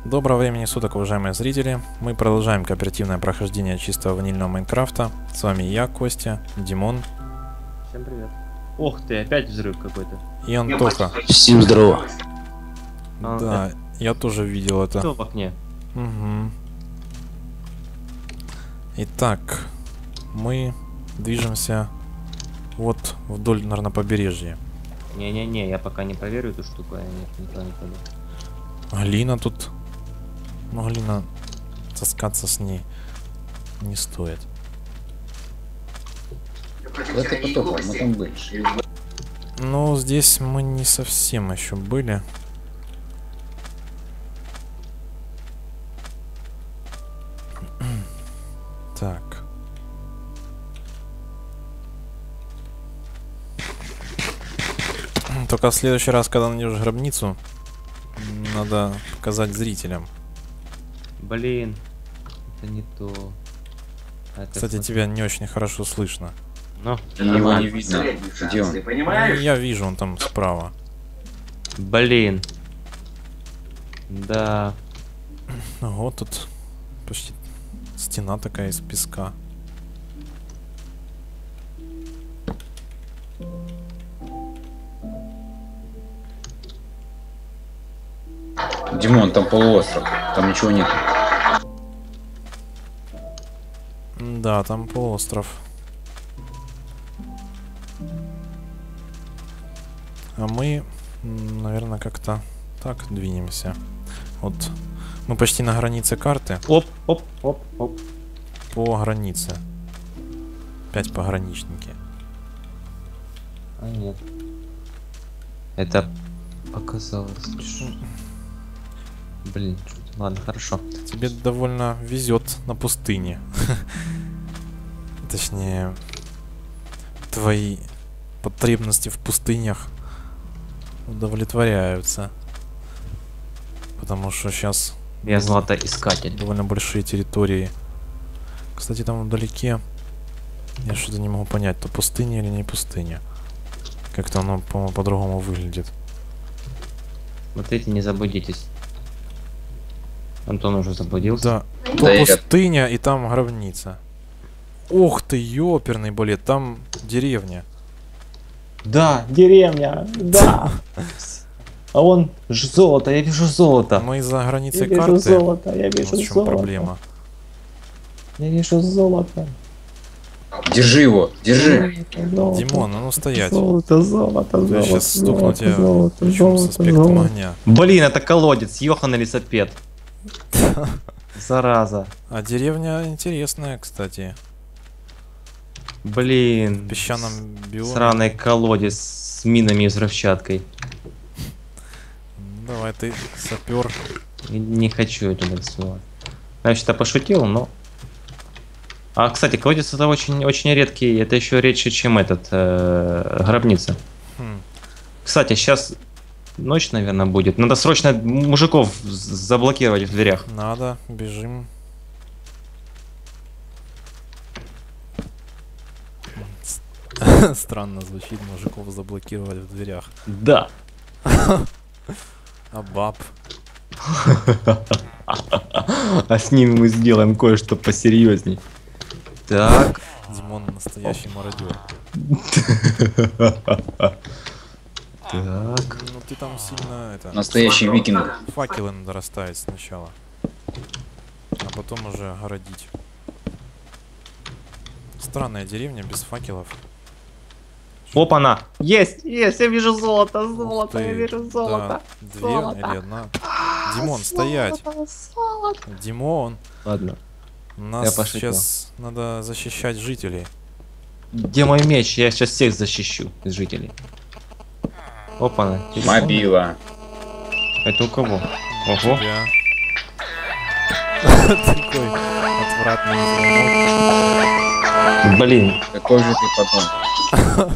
Доброго времени суток, уважаемые зрители. Мы продолжаем кооперативное прохождение чистого ванильного Майнкрафта. С вами я, Костя, Димон. Всем привет. Ох ты, опять взрыв какой-то. И Антоха. Всем здорово. Да, я тоже видел это. Кто в окне? Угу. Итак, мы движемся вот вдоль, наверное, побережья. Не-не-не, я пока не проверю эту штуку, я никуда не пойду. Глина тут. Ну, глина, таскаться с ней не стоит. Это потоп, мы там были. Ну, здесь мы не совсем еще были. Так. Только в следующий раз, когда найдешь гробницу, надо показать зрителям. Блин, это не то. Это Кстати, тебя не очень хорошо слышно. Ну, Его не видно. Где он? Ну, я вижу, он там справа. блин. Да. Вот тут почти стена такая из песка. Димон, там полуостров. Там ничего нет. Да, там полуостров. А мы, наверное, как-то так двинемся. Вот мы почти на границе карты. Оп, оп, оп, оп. По границе. Опять пограничники. А нет. Это показалось. Блин, ладно, хорошо. Тебе довольно везет на пустыне. Точнее, твои потребности в пустынях удовлетворяются. Потому что сейчас Я златоискатель. довольно большие территории. Кстати, там вдалеке я что-то не могу понять, то пустыня или не пустыня. Как-то оно, по-моему, по-другому выглядит. Смотрите, не заблудитесь. Антон уже заблудился. Да, то пустыня и там гробница. Ух ты, ёперный балет, там деревня. Да, деревня, да. А вон золото, я вижу золото. Мы за границей Я вижу карты. золото, я Вот вижу в чем золото. проблема. Я вижу золото. Держи его, держи. Золото. Димон, а ну стоять. Золото, золото, Я золото. сейчас стукну тебя золото, ключом с золото, аспектом золото. огня. Блин, это колодец, ёханый лесопед. Зараза. А деревня интересная, кстати. В Блин. песчаном биоме. Сраный колодец с минами и взрывчаткой. Давай ты, сапер. Не хочу это нарисовать. Значит, я пошутил, но... А, кстати, колодец это очень редкий, это еще редче, чем этот, гробница. Хм. Кстати, сейчас ночь, наверное, будет. Надо срочно мужиков заблокировать в дверях. Надо, бежим. Странно звучит, мужиков заблокировать в дверях. Да. А баб? А с ними мы сделаем кое-что посерьезней. Так. Димон настоящий мародер. Так. Ну ты там сильно это... Настоящий викинг. Факелы надо расставить сначала. А потом уже городить. Странная деревня без факелов. Опа-на! Есть! Есть! Я вижу золото! Ух Золото! Я ты, вижу золото! да, две Золото. или одна. Димон, стоять! Золото. Димон! Ладно. Нас пошутил. сейчас надо защищать жителей. Где мой меч? Я сейчас всех защищу из жителей. Опа-на! телефон. Мобила. Это у кого? Ого! Тебя. Такой отвратный звонок. Блин! Какой же ты потом?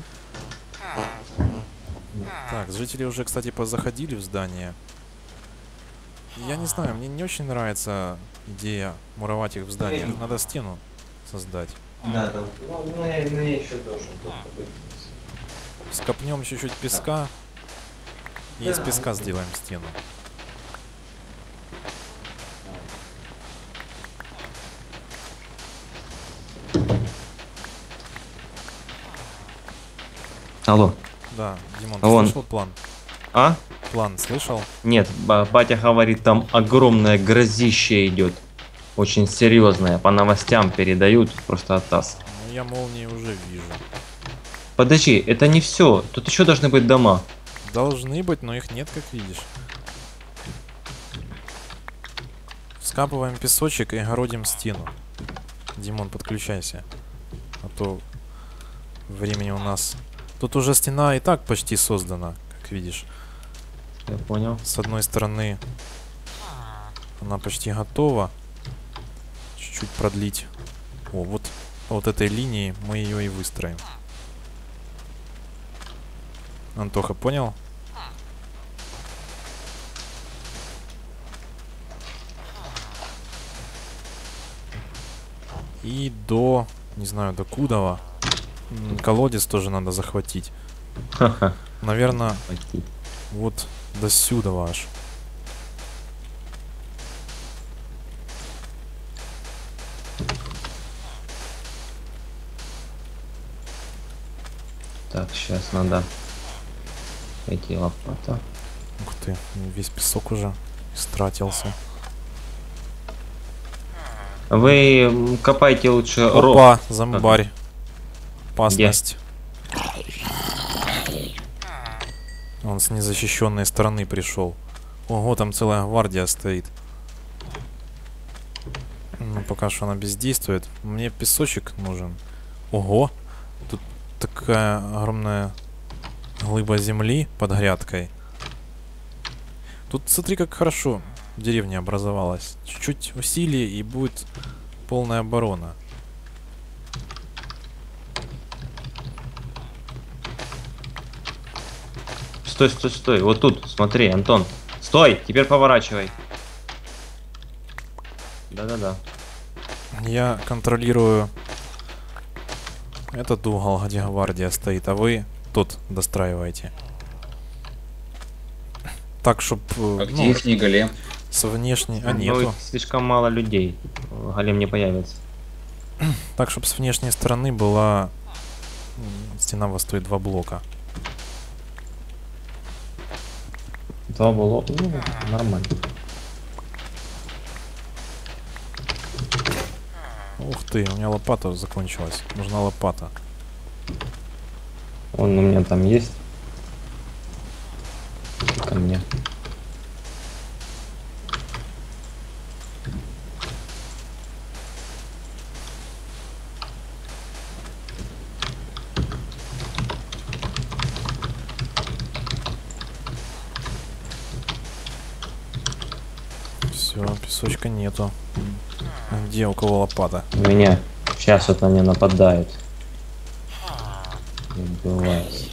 Так, жители уже, кстати, позаходили в здание. Я не знаю, мне не очень нравится идея муровать их в здание. Надо стену создать. Да, да. Ну, я еще должен. Скопнем чуть-чуть песка и из песка сделаем стену. Алло. Да, Димон, ты Вон. слышал план? А? План слышал? Нет, батя говорит, там огромное грозище идет. Очень серьезное. По новостям передают. Просто от ТАСС. Ну, я молнии уже вижу. Подожди, это не все. Тут еще должны быть дома. Должны быть, но их нет, как видишь. Скапываем песочек и огородим стену. Димон, подключайся. А то времени у нас... Тут уже стена и так почти создана, как видишь. Я понял. С одной стороны она почти готова. Чуть-чуть продлить. О, вот по вот этой линии мы ее и выстроим. Антоха, понял? И до, не знаю, до Кудова колодец тоже надо захватить. Ха-ха. Наверное, Пойти. вот до сюда аж. Так, сейчас надо найти лопата. Ух ты, весь песок уже истратился. Вы копайте лучше ров. Опа, зомбарь. Опасность. Он с незащищенной стороны пришел. Ого, там целая гвардия стоит. Ну, пока что она бездействует. Мне песочек нужен. Ого, тут такая огромная глыба земли под грядкой. Тут смотри, как хорошо деревня образовалась. Чуть-чуть усилий и будет полная оборона. Стой, стой, стой. Вот тут, смотри, Антон. Стой, теперь поворачивай. Да-да-да. Я контролирую этот угол, где гвардия стоит, а вы тут достраиваете. Так, чтоб А где их не голем? с внешней... А, Ну, нету. их слишком мало людей. Голем не появится. Так, чтобы с внешней стороны была стена востоит 2 блока. 2 блока. Ну, нормально. Ух ты, у меня лопата закончилась. Нужна лопата. Он у меня там есть. Ко мне. Все, песочка нету. А где у кого лопата? У меня. Сейчас вот они нападают. И убивают.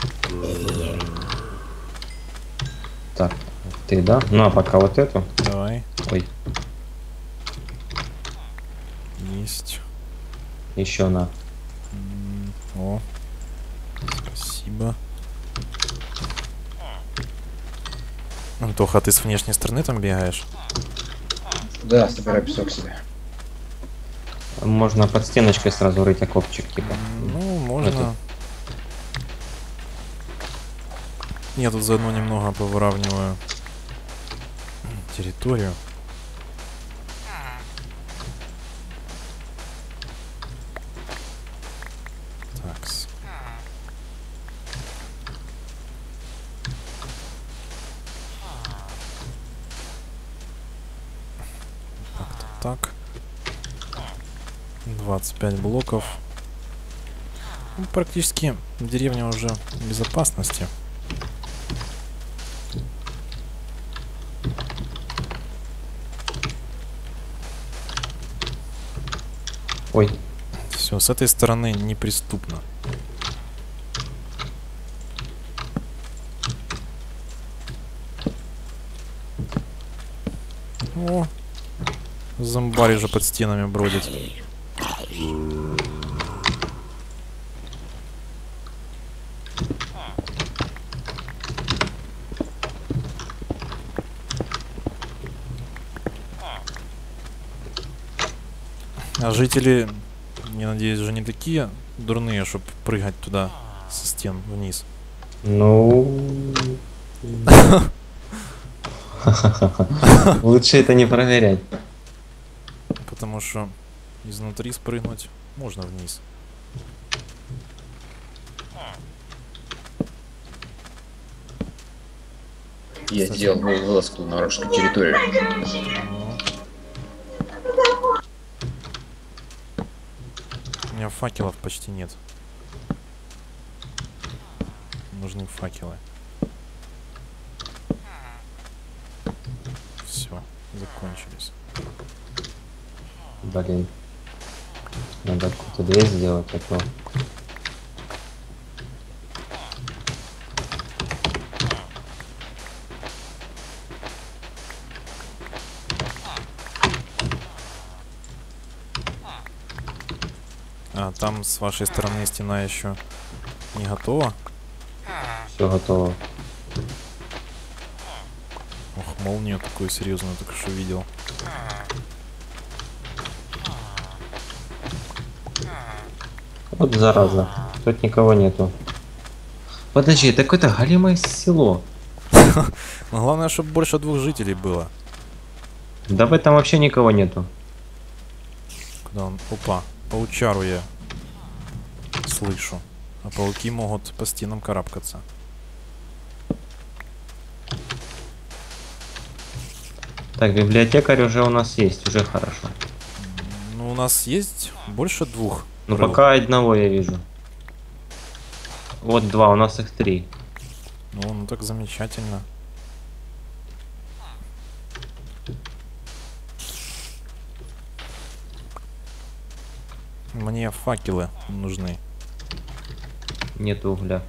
Так, ты, да? Ну а пока вот эту. Давай. Ой, Есть. еще на. О. Спасибо. Антоха, а ты с внешней стороны там бегаешь? Да, собирай песок себе. Можно под стеночкой сразу рыть окопчик, типа. Ну, можно. Я тут заодно немного повыравниваю территорию. Такс. Так. 25 блоков. Ну, практически деревня уже в безопасности. Ой, Все, с этой стороны неприступно. О, зомбарь уже под стенами бродит. А жители, я надеюсь, уже не такие дурные, чтобы прыгать туда со стен вниз. Ну... Лучше это не проверять. Потому что изнутри спрыгнуть можно вниз. Я сделал вылазку на вражескую территорию. Ну. У меня факелов почти нет. Нужны факелы. Все, закончились. Блин. Надо какую-то дверь сделать, а то... А, там с вашей стороны стена еще не готова. Все готово. Ох, молнию такую серьезную только что видел. Вот зараза. Тут никого нету. Подожди, это какое-то голимое село. Но главное, чтобы больше 2 жителей было. Да в этом вообще никого нету. Куда он? Опа, паучару я слышу. А пауки могут по стенам карабкаться. Так, библиотекарь уже у нас есть, уже хорошо. Ну, у нас есть больше 2. Ну пока одного я вижу. Вот 2, у нас их 3. Ну так замечательно. Мне факелы нужны. Нет угля.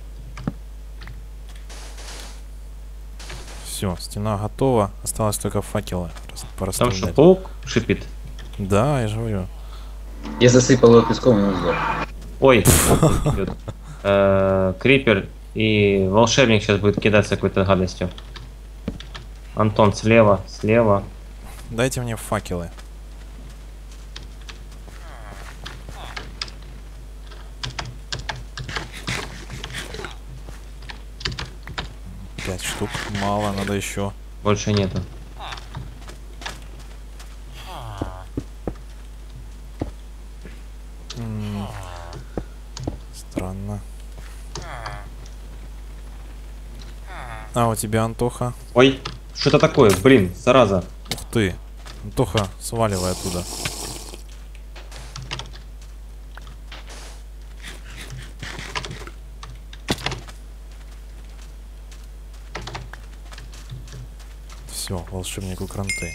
Все, стена готова. Осталось только факелы Там порасставлять. что, паук шипит? Да, я же говорю. Я засыпал его песком и он сдох. Ой, идет. Крипер и волшебник сейчас будет кидаться какой-то гадостью. Антон слева, слева. Дайте мне факелы. Пять штук. Мало, надо еще. Больше нету. Странно. А, у тебя, Антоха? Ой, что-то такое, блин, зараза. Ух ты. Антоха, сваливай оттуда. Все, волшебнику кранты.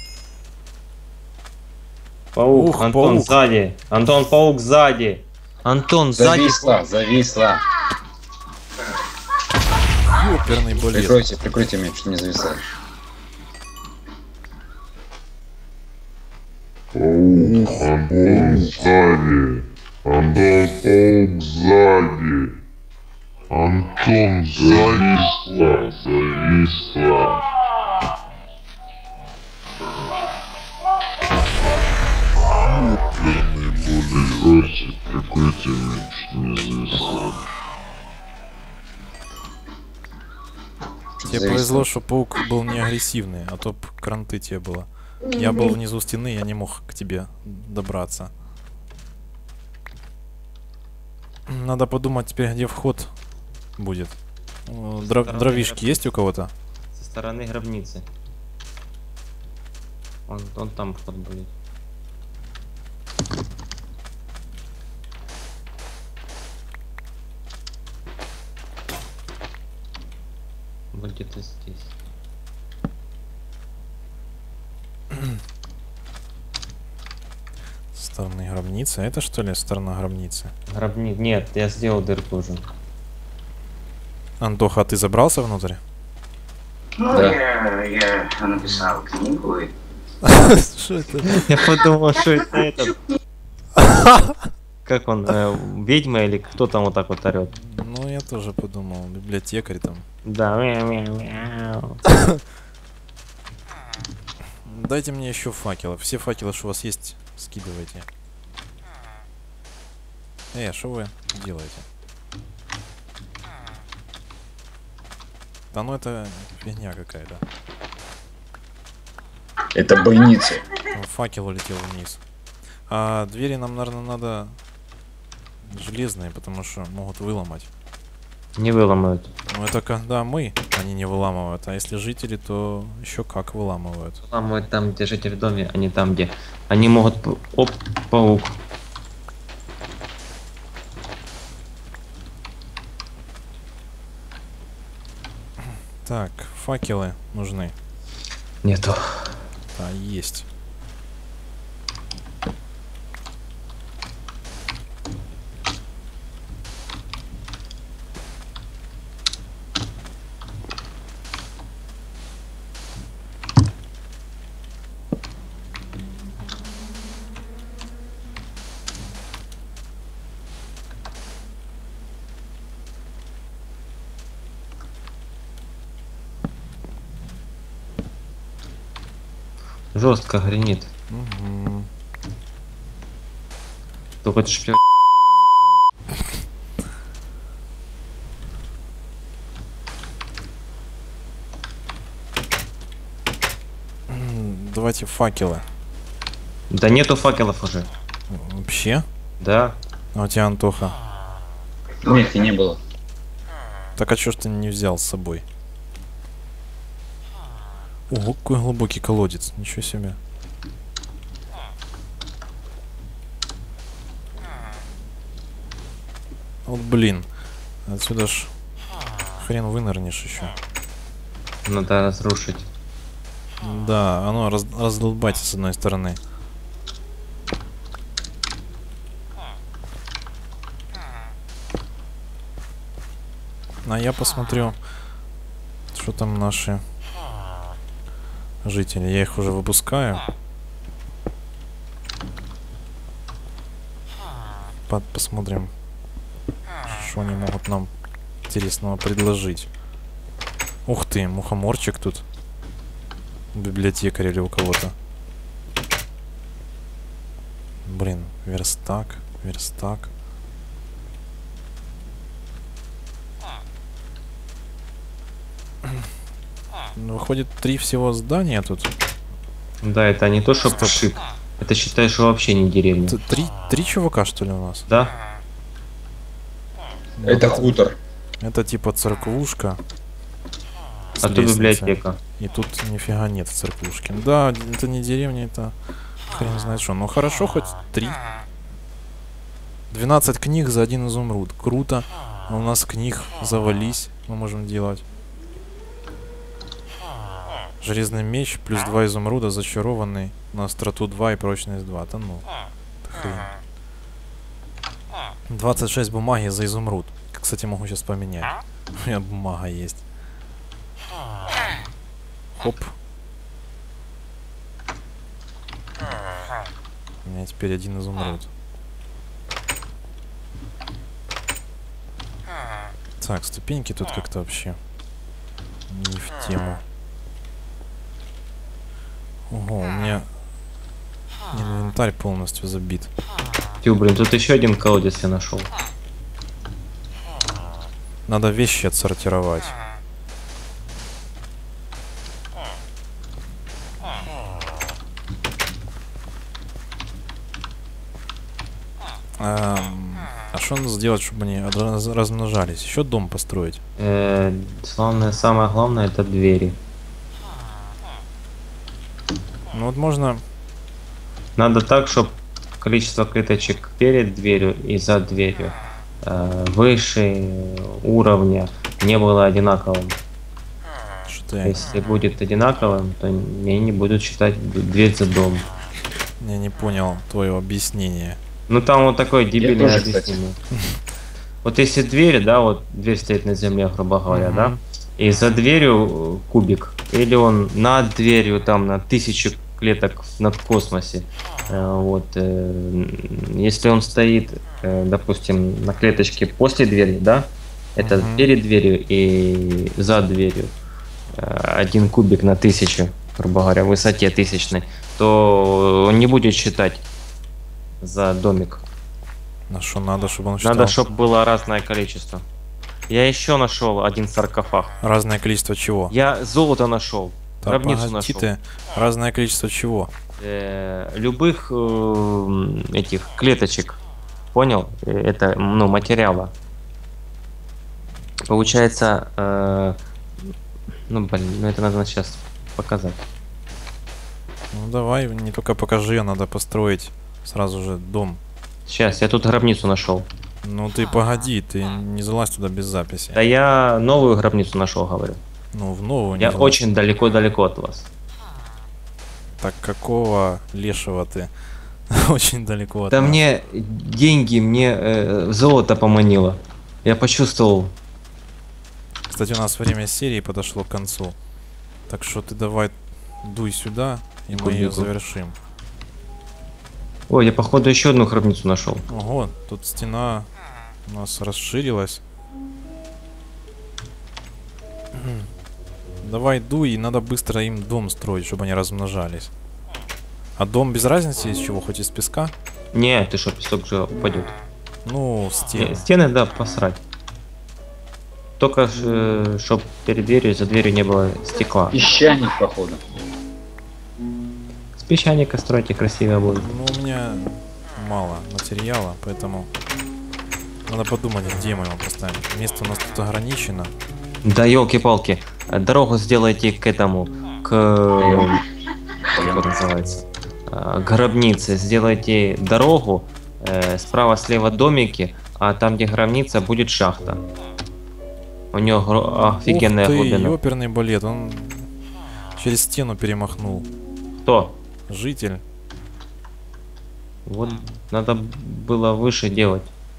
Паук, Ух, Антон паук. сзади. Антон, паук сзади. Антон сзади. Зависла. Ёперный болет. Прикройте меня, что не зависает. Паук, Антон сзади. Антон, паук сзади. Антон, зависла. Ёперный болит. Прикройте меня, что не зависает. Тебе повезло, что паук был не агрессивный, а то б кранты тебе было. Я был внизу стены, я не мог к тебе добраться. Надо подумать теперь, где вход будет. Дровишки есть у кого-то? Со стороны гробницы. Он там вход будет. Вот где-то здесь. Со стороны гробницы. Это что ли сторона гробницы? Нет, я сделал дырку уже. Антоха, а ты забрался внутрь? Ну, Да. я написал книгу и Что это? Я подумал, что это этот. Как он, ведьма или кто там вот так вот орет? Ну, я тоже подумал. Библиотекарь там. Да, мяу-мяу-мяу. Дайте мне еще факелов. Все факелы, что у вас есть, скидывайте. Что вы делаете? Да ну это фигня какая-то. Это бойницы. Факел улетел вниз. А двери нам, наверное, надо железные, потому что могут выломать. Не выломают. Но это когда мы, они не выламывают. А если жители, то еще как выламывают. Выломают там, где жители в доме, а не там, где... Они могут... Оп, паук. Так, факелы нужны. Нету. Да, есть. Жестко гренит. Угу. Только это шпион. Давайте факелы. Да нету факелов уже. Вообще? Да. А у тебя, Антоха? Нет, и не было. Так а чё ж ты не взял с собой? Ого, какой глубокий колодец. Ничего себе. Вот блин. Отсюда ж хрен вынырнешь еще. Надо разрушить. Да, оно раздолбайте с одной стороны. А я посмотрю, что там наши жители. Я их уже выпускаю. Посмотрим, что они могут нам интересного предложить. Ух ты, мухоморчик тут. Библиотекарь или у кого-то. Блин, верстак, верстак. Ну, выходит, 3 всего здания тут. Да, это не то, что шик. Это считай, что вообще не деревня. Три чувака, что ли, у нас? Да? Это хутор. Это типа церквушка. с А тут лестницей. библиотека. И тут нифига нет церквушки. Да, это не деревня, это хрен знает что. Ну хорошо, хоть 3. 12 книг за 1 изумруд. Круто. А у нас книг завались. Мы можем делать. Железный меч плюс 2 изумруда, зачарованный на остроту 2 и прочность 2. Да ну. Это хрень. 26 бумаги за изумруд. Кстати, могу сейчас поменять. У меня бумага есть. Хоп. У меня теперь 1 изумруд. Так, ступеньки тут как-то вообще не в тему. Ого, у меня инвентарь полностью забит. Тю, блин, тут еще один колодец я нашел. Надо вещи отсортировать. А что надо сделать, чтобы они размножались? Еще дом построить. Самое главное это двери. Ну вот можно... Надо так, чтобы количество клеточек перед дверью и за дверью выше уровня не было одинаковым. Что-то я... Если будет одинаковым, то они не будут считать дверь за дом. Я не понял твое объяснение. Ну там вот такое дебильное тоже, кстати. объяснение. Вот если дверь, да, вот дверь стоит на земле, грубо говоря, да, и за дверью кубик, или он над дверью там на 1000 клеток над космосе, вот, если он стоит, допустим, на клеточке после двери, да, это перед дверью и за дверью, 1 кубик на 1000, грубо говоря, в высоте 1000, то он не будет считать за домик. На что надо, чтобы он считал? Надо, чтобы было разное количество. Я еще нашел один саркофаг. Разное количество чего? Я золото нашел. Да Гробницу погоди нашел. ты. Разное количество чего? Любых этих клеточек. Понял? Это, ну, материала. Получается, ну, блин, ну это надо сейчас показать. Ну давай, не только покажи, а надо построить сразу же дом. Сейчас, я тут гробницу нашел. Ну ты погоди, ты не залазь туда без записи. Да я новую гробницу нашел, говорю. Ну в новую не Я залазь. очень далеко-далеко от вас. Так какого лешего ты? Очень далеко от Да нас. мне деньги, мне золото поманило. Я почувствовал. Кстати, у нас время серии подошло к концу. Так что ты давай дуй сюда, и мы ее Бегу. завершим. Ой, я походу еще одну гробницу нашел. Ого, тут стена у нас расширилась. Давай дуй, и надо быстро им дом строить, чтобы они размножались. А дом без разницы из чего, хоть из песка? Не, ты что, песок же упадет. Ну, стены. Стены, да, посрать. Только чтоб перед дверью и за дверью не было стекла. Песчаник, походу. С песчаника стройте красиво будет. Ну, у меня мало материала, поэтому надо подумать, где мы его поставим. Место у нас тут ограничено. Да елки-палки. Дорогу сделайте к этому, к... Как это называется? К гробнице. Сделайте дорогу, справа-слева домики, а там, где гробница, будет шахта. У него офигенная Ух ты, глубина. ёперный балет, он через стену перемахнул. Кто? Житель. Вот надо было выше делать.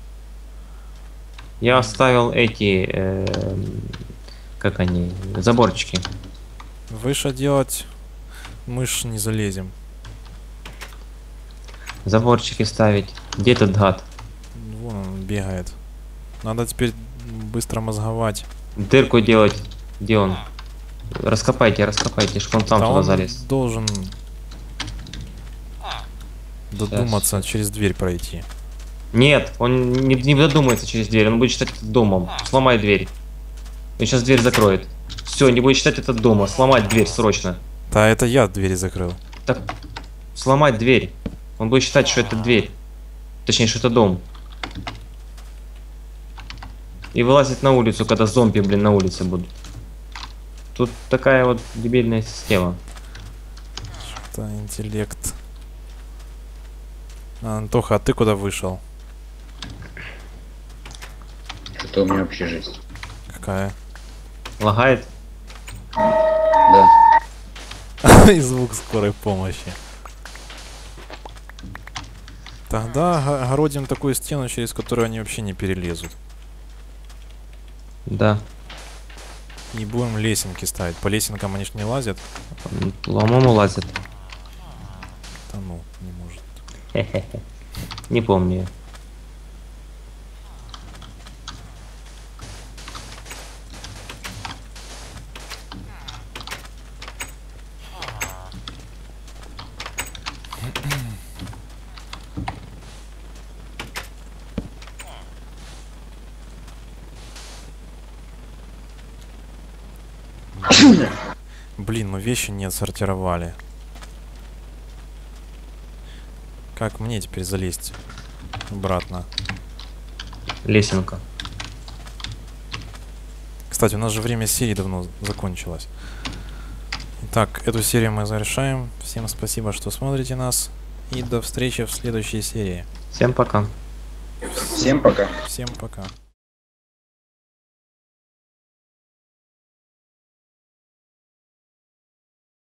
Я оставил эти, как они, заборчики. Выше делать мы ж не залезем. Заборчики ставить. Где этот гад? Вон он бегает. Надо теперь быстро мозговать. Дырку делать. Где он? Раскопайте, раскопайте, чтоб он там Да туда он залез. должен додуматься через дверь пройти. Нет, он не додумается через дверь, он будет считать это домом. Сломай дверь. Он сейчас дверь закроет. Все, не будет считать это дома. Сломать дверь срочно. Да, это я двери закрыл. Так, сломать дверь. Он будет считать, что это дверь. Точнее, что это дом. И вылазить на улицу, когда зомби, блин, на улице будут. Тут такая вот дебильная система. Это интеллект. Антоха, а ты куда вышел? Это у меня вообще жесть. Какая? Лагает? Да. И звук скорой помощи. Тогда огородим такую стену, через которую они вообще не перелезут. Да. И будем лесенки ставить. По лесенкам они ж не лазят. По-моему, лазит. Да ну, не может. Хе-хе-хе. Не помню. Блин, мы вещи не отсортировали. Как мне теперь залезть обратно? Лесенка. Кстати, у нас же время серии давно закончилось. Итак, эту серию мы завершаем. Всем спасибо, что смотрите нас. И до встречи в следующей серии. Всем пока. Всем пока. Всем пока.